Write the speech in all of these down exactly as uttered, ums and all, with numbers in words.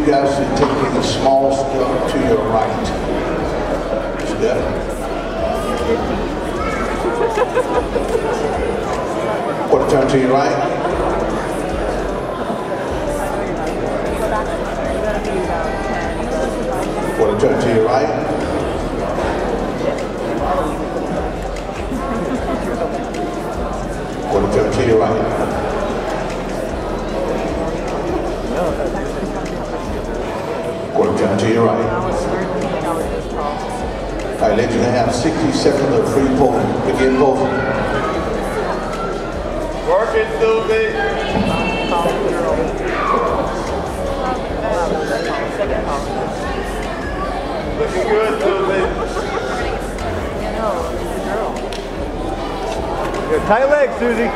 you guys to take a small step to your right. Step. Quarter turn to your right. Quarter turn to your right. Quarter turn to your right. Quarter turn to your right. All right, ladies and gentlemen, have sixty seconds of free pulling. Begin pulling. Work it, Susie. Looking good, Susie. Good. Tight legs, Susie.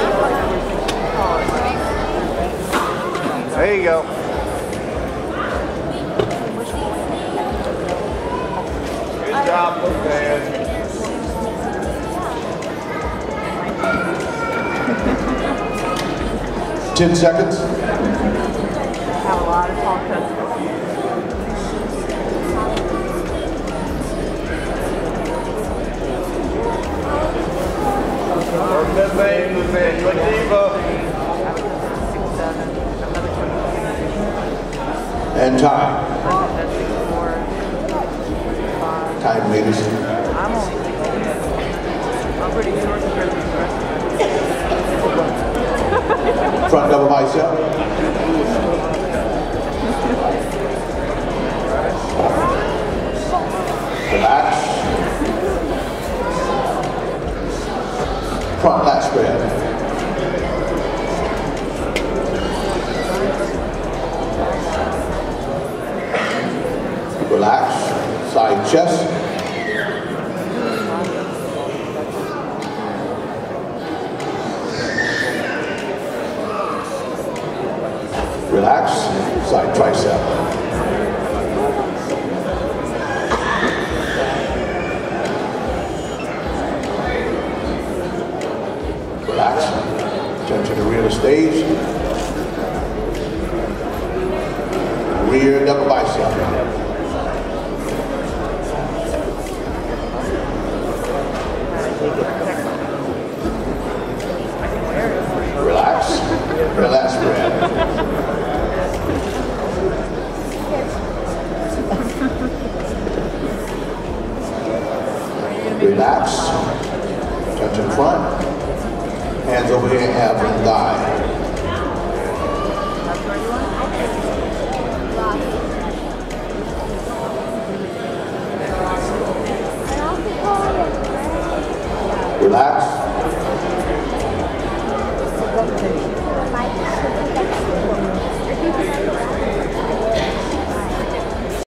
There you go. Good job, man. Ten seconds. Have a lot of tall cuts. Work that vein, man. Good diva. And time. Time, ladies. I'm only sixteen. I'm pretty short compared to the rest of Front double bicep. Relax. Front lat spread. Relax. Side chest. Relax, side tricep. Relax, turn to the rear of the stage. Rear double bicep. Relax, relax spread. Relax, turn to the front, hands over here, abs and thigh. Relax.